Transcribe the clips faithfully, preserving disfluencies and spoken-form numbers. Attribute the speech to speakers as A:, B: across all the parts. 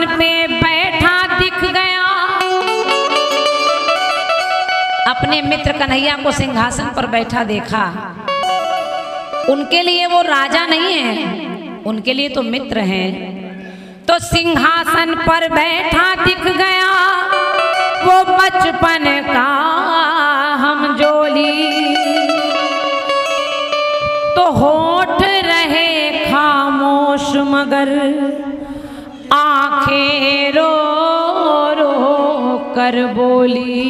A: पे बैठा दिख गया। अपने मित्र कन्हैया को सिंहासन पर बैठा देखा। उनके लिए वो राजा नहीं है, उनके लिए तो मित्र हैं। तो सिंहासन पर बैठा दिख गया वो बचपन का हम जोली। तो होठ रहे खामोश मगर आंखें रो रो कर बोली।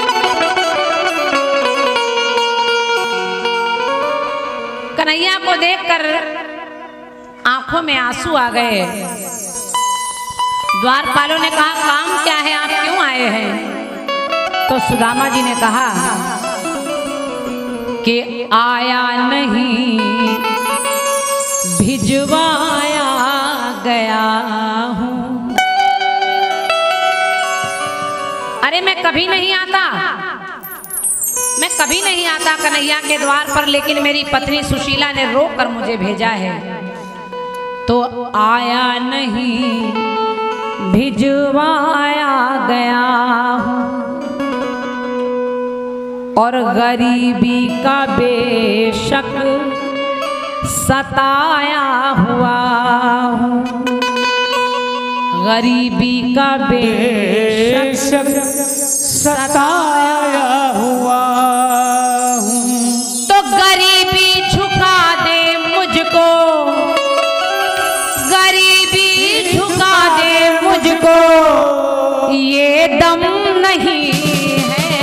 A: कन्हैया को देखकर आंखों में आंसू आ गए। द्वारपालों ने कहा, काम क्या है, आप क्यों आए हैं? तो सुदामा जी ने कहा कि आया नहीं भिजवाया गया हूं। अरे मैं कभी नहीं आता, मैं कभी नहीं आता कन्हैया के द्वार पर, लेकिन मेरी पत्नी सुशीला ने रोक कर मुझे भेजा है। तो आया नहीं भिजवाया गया हूं और गरीबी का बेशक सताया हुआ हूं। गरीबी का बेशक सताया हुआ हूं। तो गरीबी झुका दे मुझको, गरीबी झुका दे मुझको, ये दम नहीं है।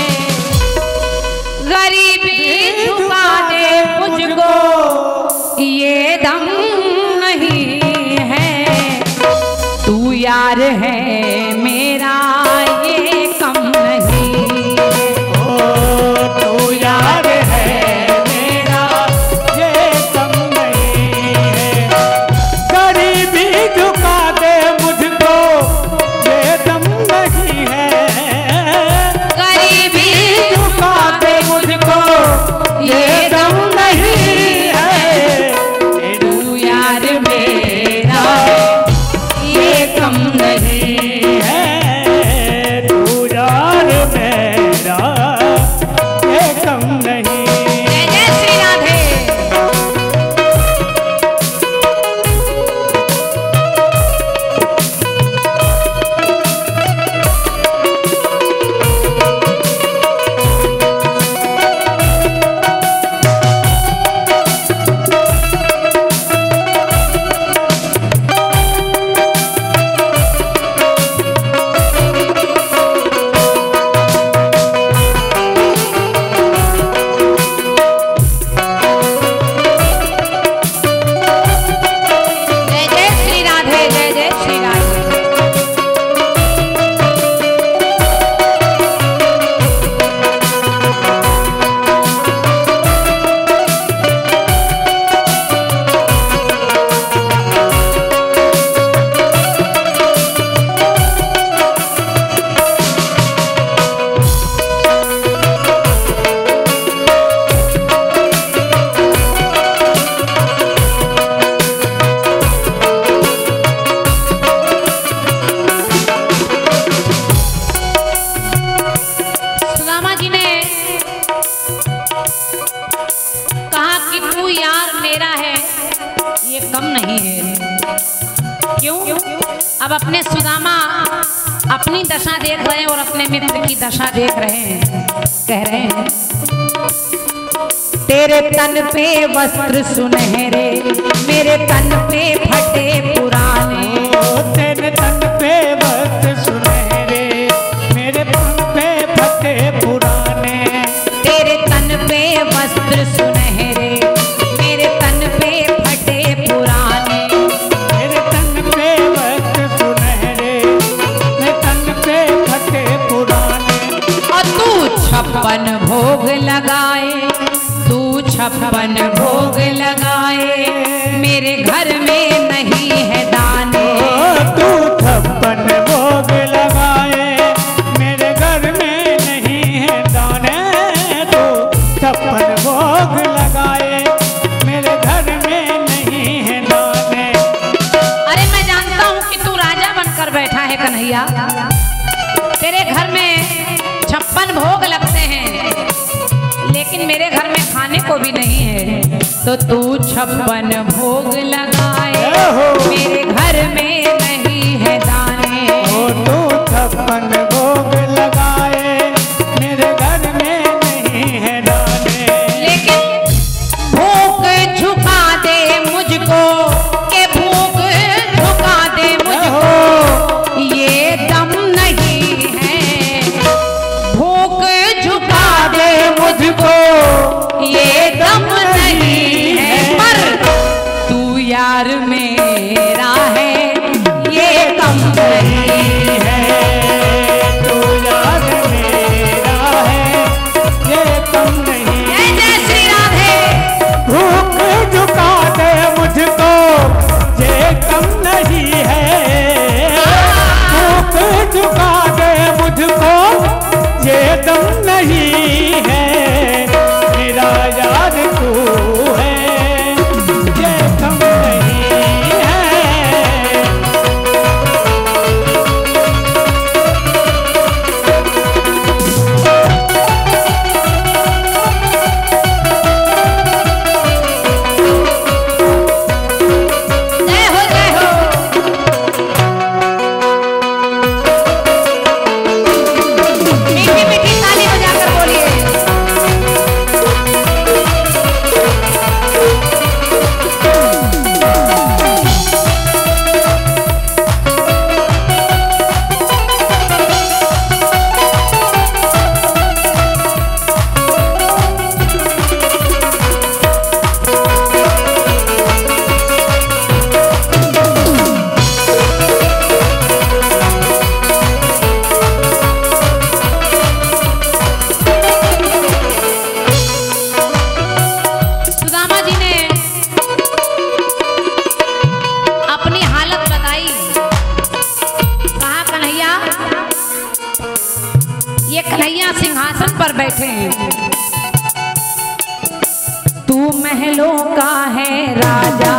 A: गरीबी झुका दे मुझको, ये दम नहीं है। तू यार है मेरा ये कम नहीं। ओ तू यार है मेरा ये कम नहीं है। गरीबी झुका दे मुझको, ये दम नहीं है। गरीबी झुका दे मुझको, ये दम नहीं है। तू यार मेरा ये कम नहीं है। तू यार मेरा ये कम नहीं। जय जय श्री राधे। अब अपने सुदामा अपनी दशा देख रहे हैं और अपने मित्र की दशा देख रहे हैं। कह रहे हैं, तेरे तन पे वस्त्र सुनहरे, मेरे तन पे फटे पुराने।
B: तेरे तन पे वस्त्र सुनहरे, मेरे तन पे फटे पुराने।
A: तेरे तन पे वस्त्र सुनहरे, मेरे तन पे फटे पुराने।
B: तेरे तन पे वस्त्र सुनहरे, मेरे तन पे फटे पुराने।
A: और तू छप्पन भोग लगाए, तू छप्पन भोग लगाए, मेरे घर में नहीं कर बैठा है कन्हैया। तेरे घर में छप्पन भोग लगते हैं, लेकिन मेरे घर में खाने को भी नहीं है। तो तू छप्पन भोग लगाए, मेरे घर में नहीं है दाने।
B: ओ तू छप्पन भोग लगाए, मेरे घर में नहीं है दाने।
A: लेकिन भूख झुका दे मुझको, के भूख झुका दे मुझको, ये दम नहीं है। भूख झुका दे मुझको, ये दम नहीं है। पर तू यार मेरा है, ये दम नहीं है।
B: तू यार मेरा है, ये कम नहीं।
A: जय जय श्री राधे।
B: भूख झुका दे मुझको, ये कम नहीं है। भूख झुका दे मुझको, ये दम नहीं है। मेरा यार तू है, ये कम नहीं है।
A: जय हो जय हो। मीठी मीठी ताली बजाकर बोलिए। सुदामा जी ने अपनी हालत बताई। कहा कन्हैया, ये कन्हैया सिंहासन पर बैठे हैं। तू महलों का है राजा,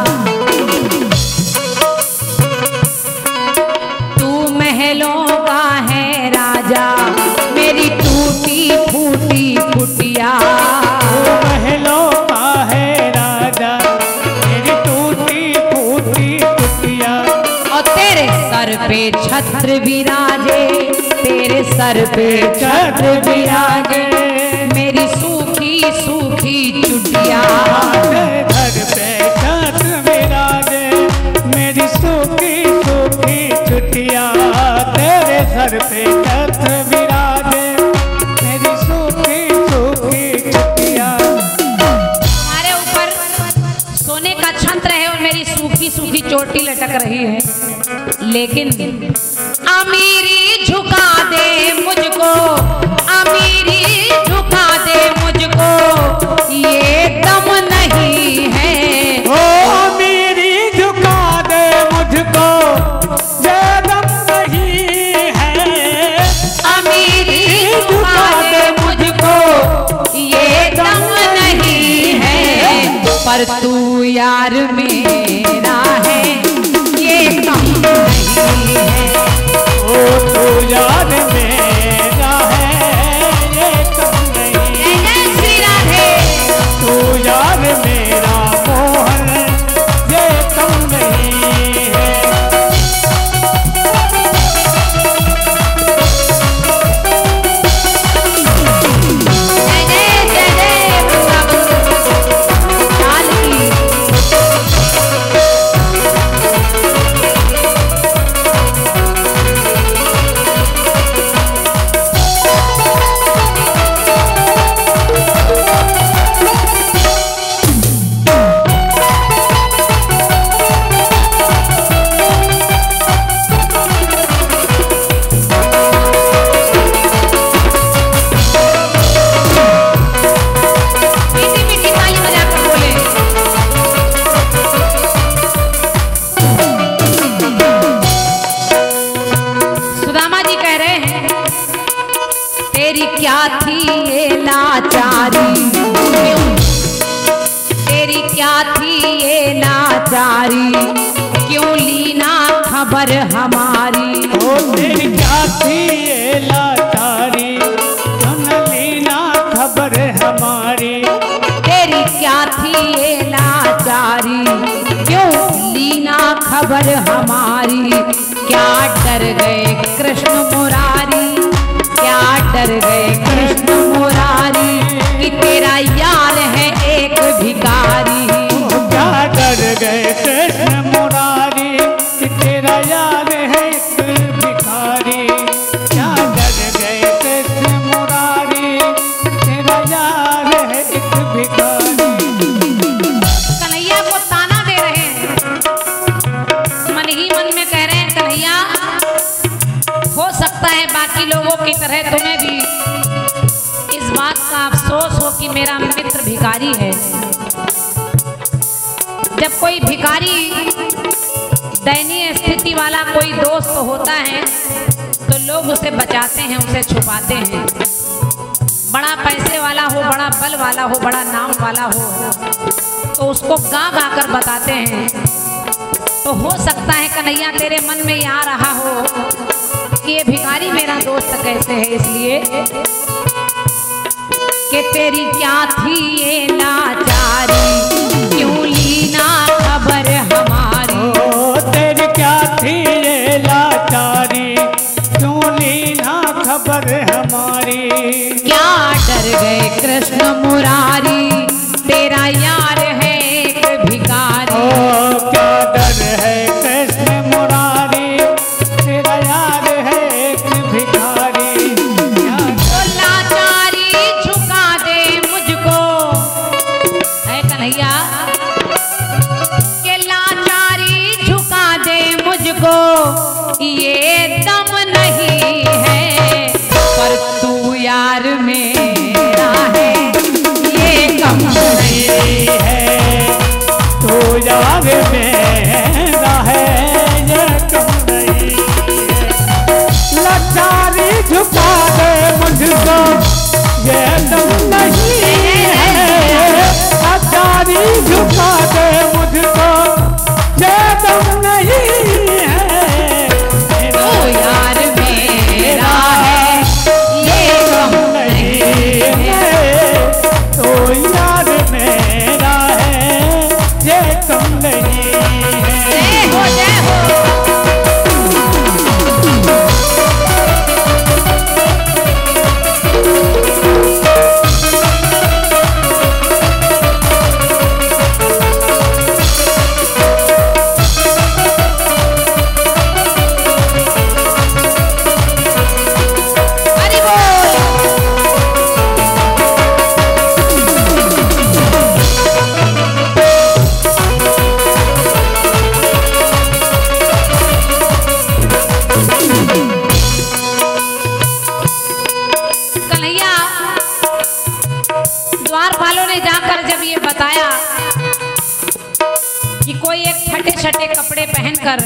A: तू महलों का है राजा, मेरी टूटी फूटी कुटिया।
B: महलों का है राजा, मेरी टूटी फूटी कुटिया।
A: और तेरे सर पे छत्र विराजे, तेरे सर पे छत्र विराजे, मेरी सूखी सूखी चुटिया।
B: घर पे छत्र विराजे, मेरी सूखी सूखी चुटिया। तेरे सर पे छत्र विराजे, मेरी सूखी सूखी चुटिया।
A: हमारे ऊपर सोने का छत्र है और मेरी सूखी सूखी चोटी लटक रही है, लेकिन अमीरी झुका दे मुझको, अमीरी झुका दे मुझको, ये दम नहीं है।
B: ओ अमीरी झुका दे मुझको, ये दम नहीं है।
A: अमीरी झुका दे मुझको, ये दम नहीं है। पर तू यार मेरा है, ये कम नहीं है।
B: ओ तू यार मेरा है, ये कम नहीं।
A: जय जय श्री राधे।
B: तू यार मेरा मोहन, ये कम नहीं है।
A: जय जय जय जय वृंदावन लाल की। मीठी मीठी ताली बजाकर बोले। सुदामा जी कह रहे हैं, तेरी क्या थी ये लाचारी, क्यों तेरी क्या थी ये लाचारी, क्यों लीना खबर हमारी।
B: तेरी क्या थी ये लाचारी, क्यों न लीना खबर हमारी।
A: तेरी क्या थी ये लाचारी, क्यों लीना खबर हमारी। क्या डर गए कृष्ण मुरारी, क्या डर गए कृष्ण मुरारी, कि तेरा यार है एक भिखारी।
B: क्या डर गए कृष्ण मुरारी, कि तेरा यार है एक भिखारी। क्या डर गए कृष्ण मुरारी, तेरा यार है एक भिखारी।
A: कन्हैया को ताना दे रहे हैं, मन ही मन में कह रहे हैं कन्हैया हो सकता है बाकी लोगों की तरह तुम्हें भी इस बात का अफसोस हो कि मेरा मित्र भिखारी है। जब कोई भिखारी दयनीय स्थिति वाला कोई दोस्त होता है तो लोग उसे बचाते हैं, उसे छुपाते हैं। बड़ा पैसे वाला हो, बड़ा बल वाला हो, बड़ा नाम वाला हो तो उसको गा गा कर बताते हैं। तो हो सकता है कन्हैया तेरे मन में आ रहा हो कि ये भिखारी मेरा दोस्त कैसे है, इसलिए कि तेरी क्या थी ये लाचारी, क्यों लीना खबर हमारी।
B: ओ तेरी क्या थी ये लाचारी, क्यों लीना खबर हमारी।
A: क्या डर गए कृष्ण मुरारी, तेरा यार है एक भिखारी।
B: ओ क्या डर है कृष्ण मुरारी, तेरा यार है एक भिखारी।
A: तो लाचारी झुका दे मुझको, है कन्हैया के लाचारी झुका दे मुझको, ये दम नहीं है पर तू यार मेरा है ये कम नहीं
B: है। तो यार मेरा है ये कम नहीं है। लाचारी झुका दे मुझको, ये दम नहीं है। लाचारी झुका दे मुझको, ये दम नहीं है।
A: तू यार मेरा है ये कम नहीं है।
B: तो यार मेरा है ये कम नहीं है।
A: जय हो जय हो। हरि बोल। कन्हैया द्वारपालों ने जाकर जब ये बताया कि कोई एक फटे छटे कपड़े पहनकर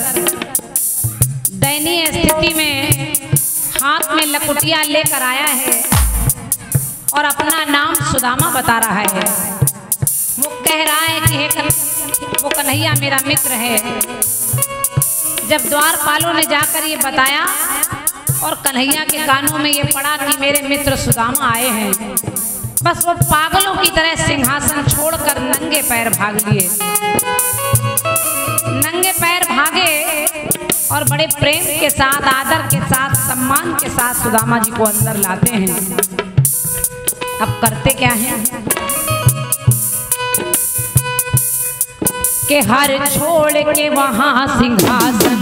A: दयनीय स्थिति में हाथ में लकुटिया लेकर आया है और अपना नाम सुदामा बता रहा है, वो कह रहा है कि हे कन, वो कन्हैया मेरा मित्र है। जब द्वारपालों ने जाकर ये बताया और कन्हैया के कानों में ये पड़ा कि मेरे मित्र सुदामा आए हैं, बस वो पागलों की तरह सिंहासन छोड़कर नंगे पैर भाग लिए। नंगे पैर भागे और बड़े प्रेम के साथ, आदर के साथ, सम्मान के साथ सुदामा जी को अंदर लाते हैं। अब करते क्या हैं कि हर छोड़ के वहां सिंहासन,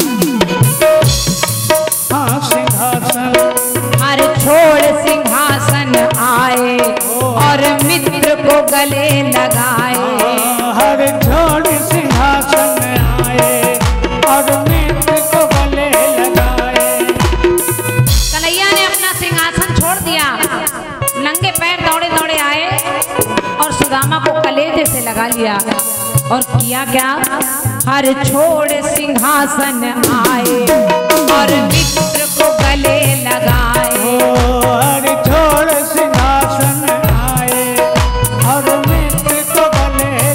B: हाँ सिंहासन,
A: हर छोड़ सिंहासन आए और मित्र को गले लगाए।
B: हर छोड़ सिंहासन आए और मित्र को गले लगाए।
A: कन्हैया ने अपना सिंहासन छोड़ दिया, नंगे पैर दौड़े दौड़े आए और सुदामा को कलेजे से लगा लिया और किया क्या, हर छोड़ सिंहासन आए और मित्र को गले लगाए।
B: हर छोड़ सिंहासन आए और मित्र को गले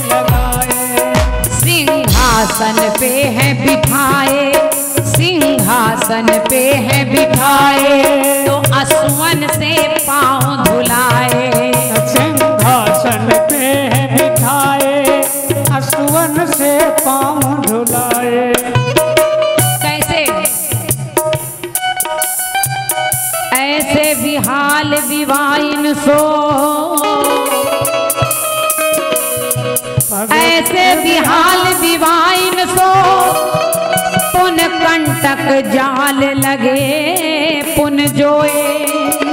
B: लगाए।
A: सिंहासन पे है बिठाए, सिंहासन पे पे है बिठाए तो असुवन से पाँव धुलाए।
B: सिंहासन पे है बिठाए असुवन से पाँव धुलाए।
A: कैसे? ऐसे विहाल विवाइन सो, ऐसे विहाल विवाइन सो, पुन कंटक जाल लगे पुन जोए।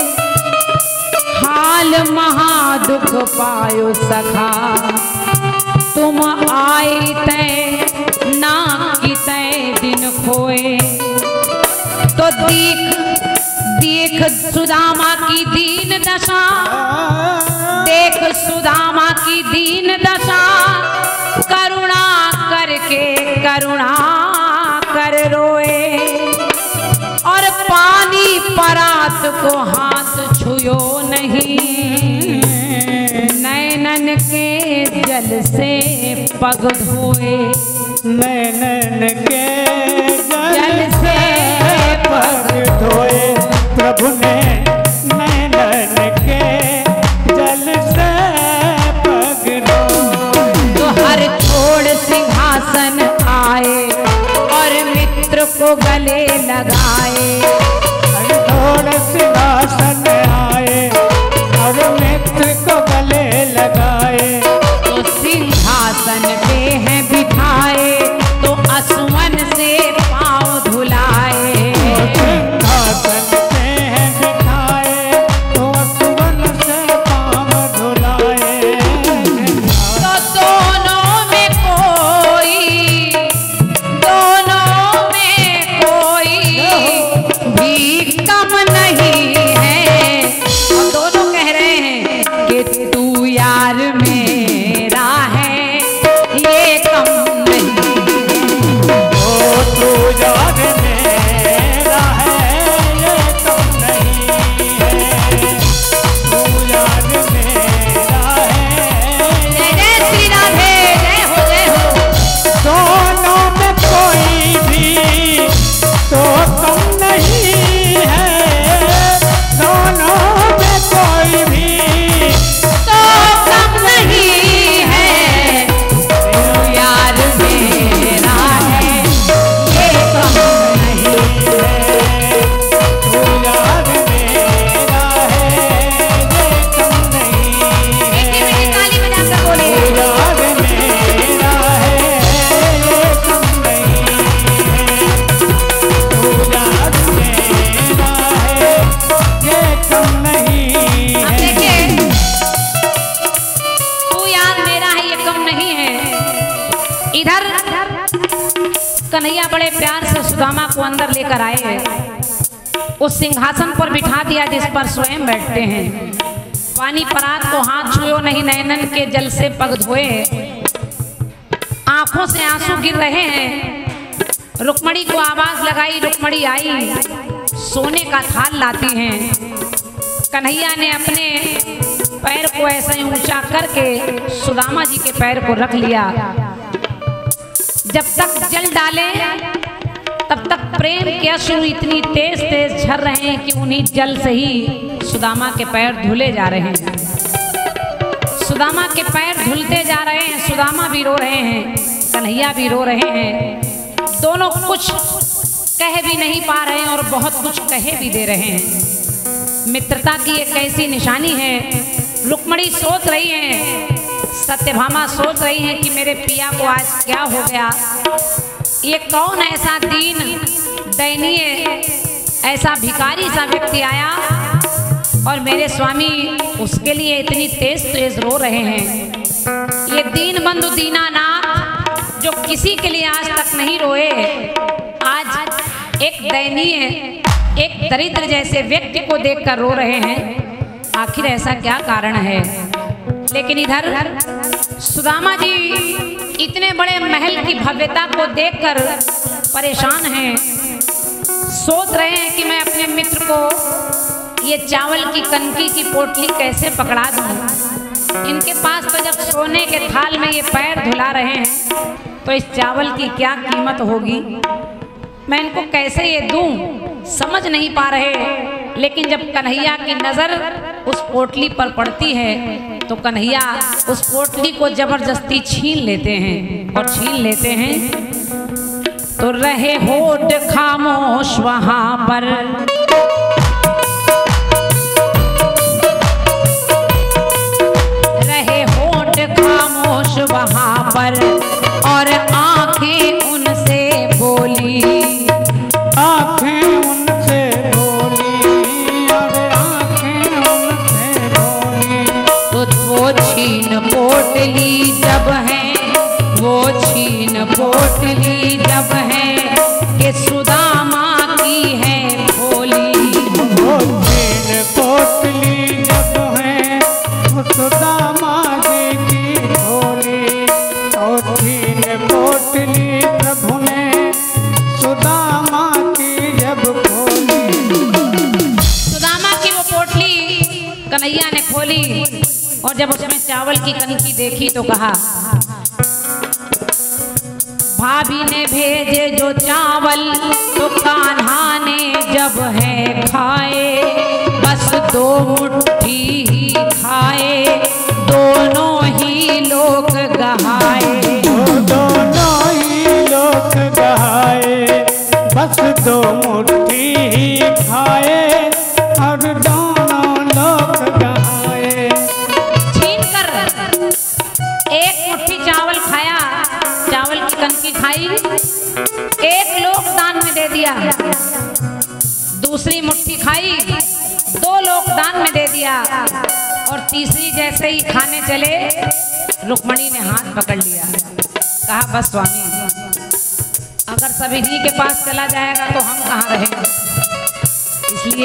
A: हाल महादुख पायो सखा तुम आई तय ना की तय दिन खोए। तो देख देख सुदामा की दीन दशा, देख सुदामा की दीन दशा, करुणा करके करुणा कर रोए। और पानी परात को हाथ छुयो नहीं, नैनन के जल से पग धोए।
B: नैनन के
A: जल से
B: पग धोए। प्रभु ने नैनन के जल से पग धोए।
A: तो हर छोड़ सिंहासन आए और मित्र को गले लगाए।
B: हर छोड़ सिंहासन आए और मित्र को गले लगाए।
A: तो सिंहासन पे है बिठाए तो असुवन से पाँव धुलाए।
B: सिंहासन पे है बिठाए तो असुवन से पाँव धुलाए।
A: तो दोनों में कोई, दोनों में कोई भी कम नहीं है। और दोनों कह रहे हैं कि तू यार मेरा है ये कम नहीं।
B: ओ तू यार मेरा है ये कम नहीं है। तू यार मेरा है।
A: जय जय श्री राधे, जय हो जय हो।
B: दोनों में कोई भी तो कम नहीं है। दोनों में कोई भी
A: तो कम नहीं है। तू यार मेरा है ये कम नहीं।
B: तू यार मेरा है ये कम नहीं है।
A: एक ही मिनट ताली बजाकर बोले।
B: तू यार मेरा है ये कम नहीं है। तू यार मेरा है ये कम नहीं
A: अब
B: है।
A: देखिए, तू यार मेरा है ये कम नहीं है। इधर कन्हैया बड़े प्यार से सुदामा को अंदर लेकर आए हैं, उस सिंहासन पर बिठा दिया जिस पर स्वयं बैठते हैं। पानी परात को हाथ छुयो नहीं, नैनन के जल से पग धोए। आंखों से आंसू गिर रहे हैं। रुक्मणी को आवाज लगाई, रुक्मणी आई, सोने का थाल लाती हैं। कन्हैया ने अपने पैर को ऐसा ही ऊंचा करके सुदामा जी के पैर को रख लिया। जब तक जल डाले तब तक प्रेम के अश्रु इतनी तेज तेज झर रहे हैं कि उन्हीं जल से ही सुदामा के पैर धुले जा रहे हैं। सुदामा के पैर धुलते जा रहे हैं, सुदामा भी रो रहे हैं, कन्हैया भी रो रहे हैं। दोनों कुछ कह भी नहीं पा रहे हैं और बहुत कुछ कहे भी दे रहे हैं। मित्रता की एक ऐसी निशानी है। रुक्मणी सोच रही है, सत्यभामा सोच रही है कि मेरे पिया को आज क्या हो गया। ये कौन ऐसा दीन दयनीय ऐसा भिखारी सा व्यक्ति आया और मेरे स्वामी उसके लिए इतनी तेज तेज रो रहे हैं। ये दीन बंधु दीनानाथ जो किसी के लिए आज तक नहीं रोए, आज एक दयनीय एक दरिद्र जैसे व्यक्ति को देखकर रो रहे हैं। आखिर ऐसा क्या कारण है? लेकिन इधर सुदामा जी इतने बड़े महल की भव्यता को देखकर परेशान हैं। सोच रहे हैं कि मैं अपने मित्र को ये चावल की कनकी की पोटली कैसे पकड़ा दूं। इनके पास तो जब सोने के थाल में ये पैर धुला रहे हैं तो इस चावल की क्या कीमत होगी। मैं इनको कैसे ये दूं समझ नहीं पा रहे। लेकिन जब कन्हैया की नजर उस पोटली पर पड़ती है तो कन्हैया उस पोटली को जबरदस्ती छीन लेते हैं और छीन लेते हैं तो रहे होठ खामोश वहां पर। रहे होठ खामोश वहां पर और आंखें उनसे बोली।
B: आंखें उनसे बोली और आंखें उनसे बोली।
A: तो वो छीन पोटली जब है, वो छीन पोटली जब है कि सुदामा की है खोली।
B: वो छीन पोटली जब है वो सुदामा जी की खोली। और छीन पोटली प्रभु ने सुदामा की जब खोली।
A: सुदामा की वो पोटली कन्हैया ने खोली और जब उसमें चावल की कनकी देखी तो कहा, भाभी ने भेजे जो चावल तो कान्हा ने जब है खाए, बस दो मुट्ठी ही खाए दोनों ही लोग गहाए।
B: दोनों ही लोग गहाए, बस दो मुट्ठी ही खाए और दोनों लोग गहाए।
A: छीन कर एक मुट्ठी चावल खाया, चावल की कनकी खाई, एक लोग दान में दे दिया। दूसरी मुट्ठी खाई, दो लोग दान में दे दिया। और तीसरी जैसे ही खाने चले रुक्मणी ने हाथ पकड़ लिया, कहा बस स्वामी, अगर सभी जी के पास चला जाएगा तो हम कहाँ रहेंगे। इसलिए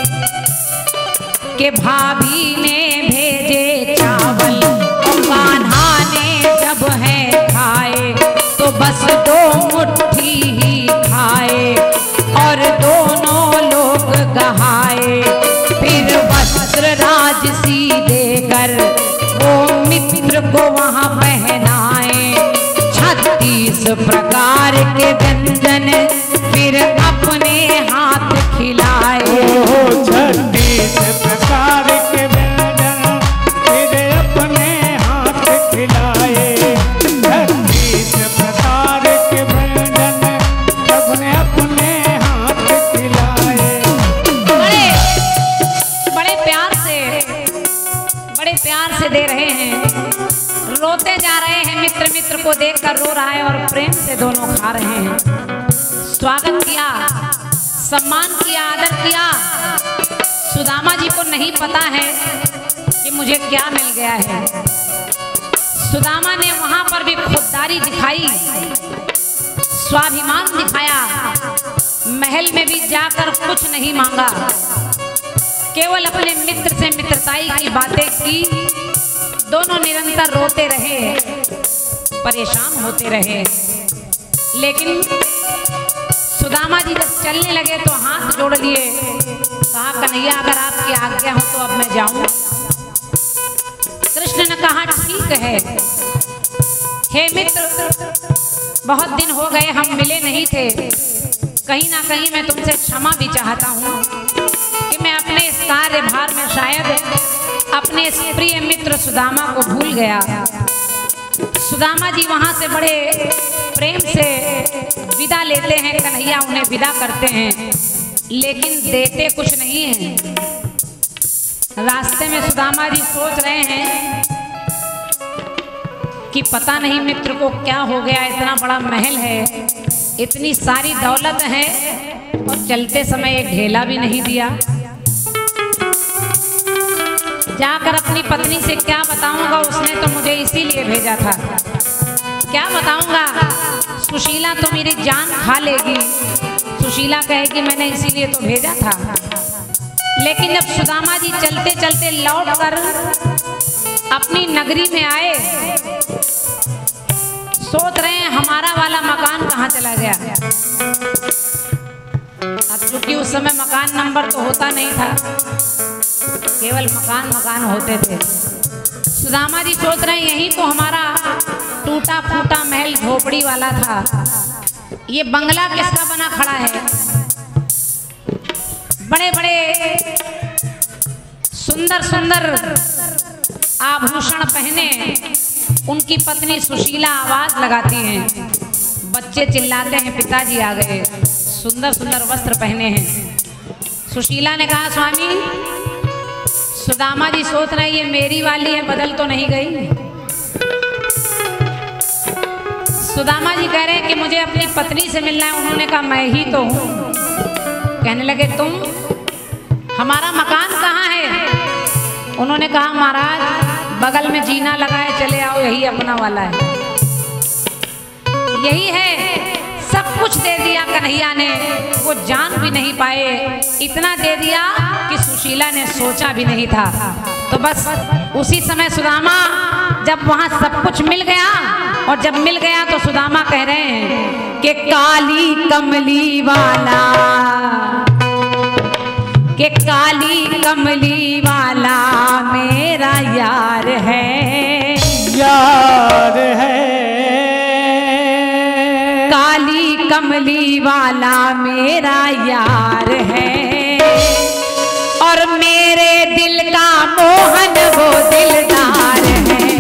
A: कि भाभी ने भेजे चावल और कान्हा ने जब है खाए तो बस दो मुट्ठी ही खाए और दोनों लोग गहाए। फिर वस्त्र राजसी देकर वो मित्र को वहां पहनाए, छत्तीस प्रकार के व्यंजन फिर अपने हाथ खिलाए।
B: छत्तीस प्रकार के व्यंजन फिर अपने हाथ खिलाए। छत्तीस प्रकार के व्यंजन सबने अपने हाथ खिलाए।
A: बड़े बड़े प्यार से बड़े प्यार से दे रहे हैं, रोते जा रहे हैं। मित्र मित्र को देखकर रो रहा है और प्रेम से दोनों खा रहे हैं। स्वागत किया, सम्मान किया, आदर किया। सुदामा जी को नहीं पता है कि मुझे क्या मिल गया है। सुदामा ने वहां पर भी खुददारी दिखाई, स्वाभिमान दिखाया। महल में भी जाकर कुछ नहीं मांगा, केवल अपने मित्र से मित्रताई की बातें की। दोनों निरंतर रोते रहे, परेशान होते रहे। लेकिन सुदामा जी जब चलने लगे तो हाथ जोड़ लिए, कहा कन्हैया अगर आपकी आज्ञा हो तो अब मैं जाऊं। कृष्ण ने कहा ठीक है। हे मित्र, बहुत दिन हो गए हम मिले नहीं थे, कहीं ना कहीं मैं तुमसे क्षमा भी चाहता हूँ कि मैं अपने इस कार्यभार में शायद अपने इस प्रिय मित्र सुदामा को भूल गया। सुदामा जी वहां से बड़े प्रेम से विदा लेते हैं, कन्हैया उन्हें विदा करते हैं, लेकिन देते कुछ नहीं है। रास्ते में सुदामा जी सोच रहे हैं कि पता नहीं मित्र को क्या हो गया, इतना बड़ा महल है, इतनी सारी दौलत है और चलते समय एक ढेला भी नहीं दिया। जाकर अपनी पत्नी से क्या बताऊंगा, उसने तो मुझे इसीलिए भेजा था। क्या बताऊंगा, सुशीला तो मेरी जान खा लेगी। सुशीला कहेगी मैंने इसीलिए तो भेजा था। लेकिन जब सुदामा जी चलते चलते लौट कर अपनी नगरी में आए, सोच रहे हैं हमारा वाला मकान कहाँ चला गया। अब चूंकि उस समय मकान नंबर तो होता नहीं था, केवल मकान मकान होते थे। सुदामा जी सोच रहे हैं यही तो हमारा टूटा फूटा महल झोपड़ी वाला था, ये बंगला किसका बना खड़ा है। बड़े बड़े सुंदर सुंदर आभूषण पहने उनकी पत्नी सुशीला आवाज लगाती हैं। बच्चे चिल्लाते हैं पिताजी आ गए, सुंदर सुंदर वस्त्र पहने हैं। सुशीला ने कहा स्वामी, सुदामा जी सोच रहे ये मेरी वाली है, बदल तो नहीं गई। सुदामा जी कह रहे हैं कि मुझे अपनी पत्नी से मिलना है। उन्होंने कहा मैं ही तो हूं। कहने लगे तुम, हमारा मकान कहाँ है? उन्होंने कहा महाराज बगल में जीना लगाए, चले आओ, यही अपना वाला है, यही है। सब कुछ दे दिया कन्हैया ने, वो जान भी नहीं पाए, इतना दे दिया कि सुशीला ने सोचा भी नहीं था। तो बस उसी समय सुदामा, जब वहां सब कुछ मिल गया, और जब मिल गया तो सुदामा कह रहे हैं कि काली कमली वाला, कि काली कमली वाला मेरा यार है,
B: यार है।
A: काली कमली वाला मेरा यार है, और मेरे दिल का मोहन वो दिलदार है।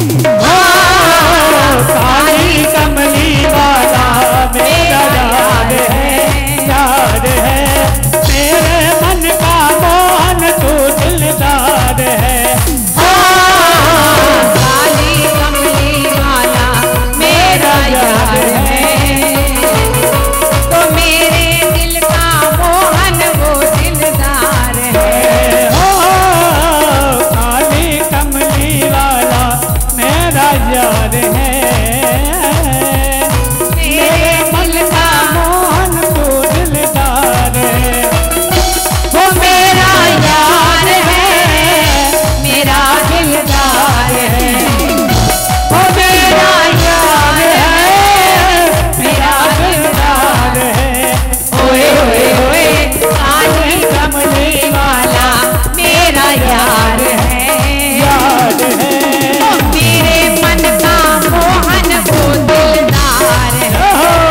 B: काली कमली वाला मेरा यार है, यार है। मेरे मन का मोहन तू दिलदार है।
A: काली कमली वाला मेरा यार है, तो मेरे दिल का मोहन वो दिलदार है।
B: काली कमली वाला मेरा यार है, मेरे मन का मोहन तू दिलदार है।
A: वो मेरा यार है, मेरा दिलदार है, वो मेरा यार है, मेरा दिलदार है। ओए ओए ओए काली कमली वाला मेरा यार है,
B: यार है।
A: मेरे मन का मोहन वो दिलदार है।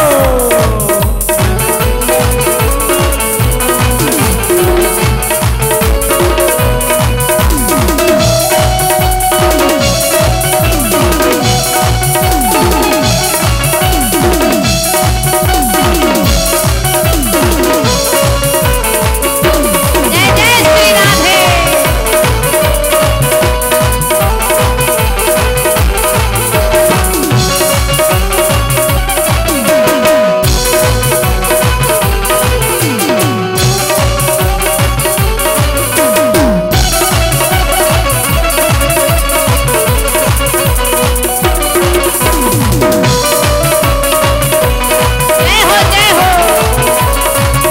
A: जय जय श्री राधे। जय हो जय हो।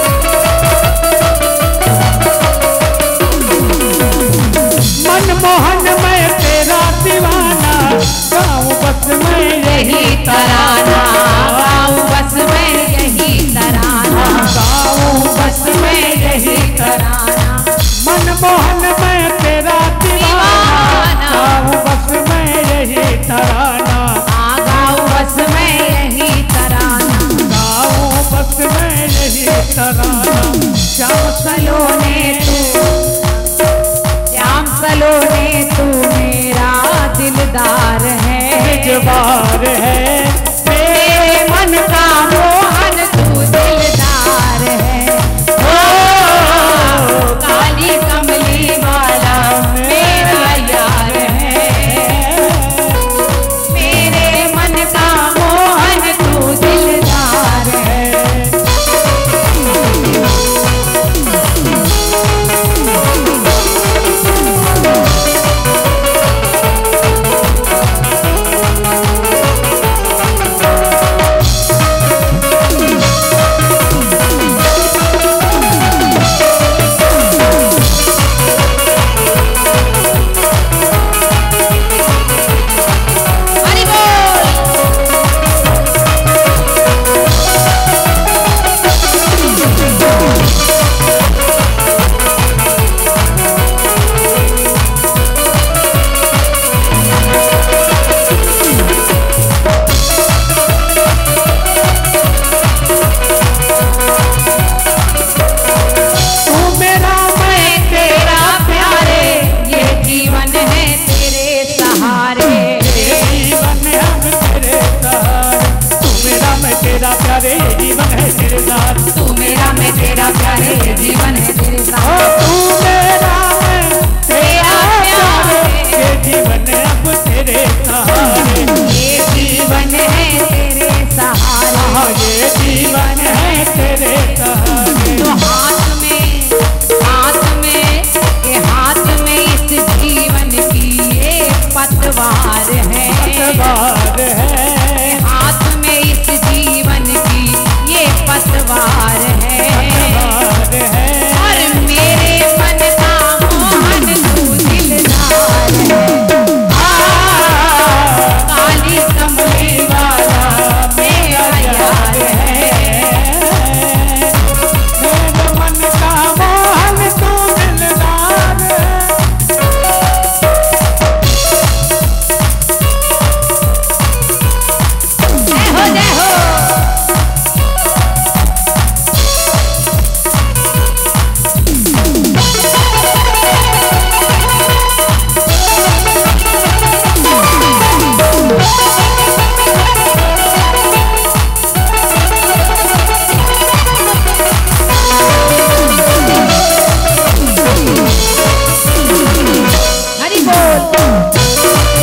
B: मनमोहन मैं तेरा दीवाना, गाँव बस मैं
A: यही तराना, गाँव बस में यही तराना, गाँव बस में यही तराना।
B: मनमोहन मैं तेरा दीवाना, गाँव बस में यही तराना,
A: आ गाँव बस में यही तराना।
B: गाँव बस में यही तराना। श्याम
A: सलोने तू, श्याम सलोने तू मेरा दिलदार है,
B: जवार है।
A: मेरे मन का मोहन तू दिलदार है। ओ काली कमली वाला प्यारे, जीवन है तेरे
B: ओ
A: सहारे।
B: तू मेरा मैं तेरा प्यारे, ये जीवन अब तेरे सहारे,
A: ये जीवन है तेरे सहारे।
B: हाँ ये जीवन है तेरे सहारे।
A: तो हाथ में हाथ में ये हाथ में इस जीवन की ये पतवार है,
B: पतवार है,
A: हाथ में इस जीवन की ये पतवार है,
B: पतवार है।
A: और मेरे मन का मोहन तू दिलदार है। काली कमली वाला मेरा यार है,
B: मेरे मन का मोहन तू दिलदार है।
A: जय हो जय हो। हरि बोल।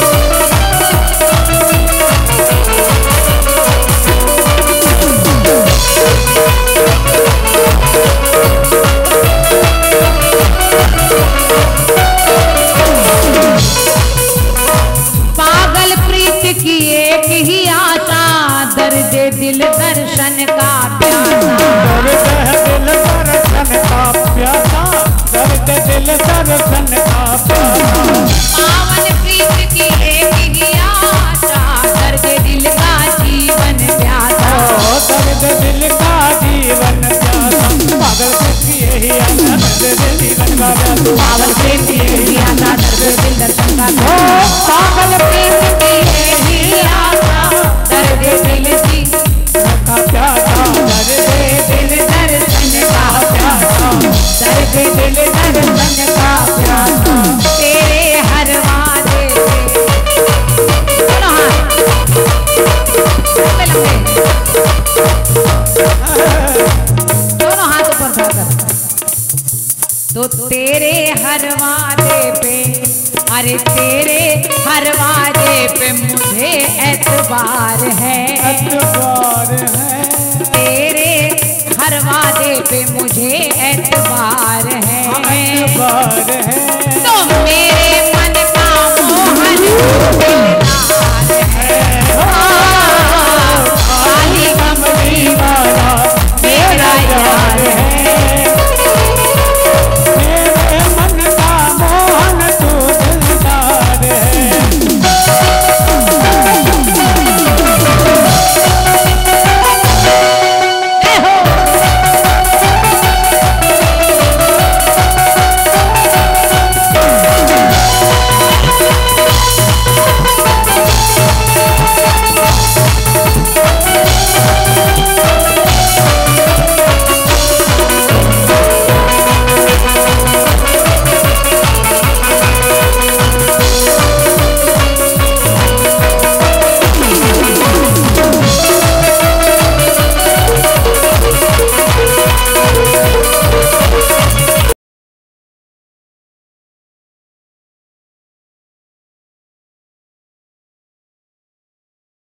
A: पागल प्रीत की एक ही आशा, दर्द दिल दर्शन का प्यासा।
B: दर्द है दिल दर्शन का प्यासा, दर्द दिल दर्शन का प्यासा।
A: पावन प्रीत की एक ही आशा, दर्द दिल का जीवन प्यासा।
B: ओ दर्द दिल का जीवन प्यासा, पागल की यही आशा, दर्द दिल जीवन का प्यासा।
A: पावन प्रीत की एक ही आशा, दर्द दिल दर्शन का
B: ओ
A: प्यासा।
B: पागल
A: प्रीत की एक ही आशा, दर्द दिल जीवन
B: का प्यासा, दर्द
A: दिल दर्शन का प्यासा, दर्द दिल दर्शन का प्यासा। तेरे हर वादे पे दोनों हाथ लंबे लंबे, दोनों हाथ ऊपर उठाकर। तो तेरे हर वादे पे, अरे तेरे हर वादे पे मुझे एतबार है,
B: एतबार है,
A: तेरे हर वादे पे मुझे एतबार है।
B: एतबार है।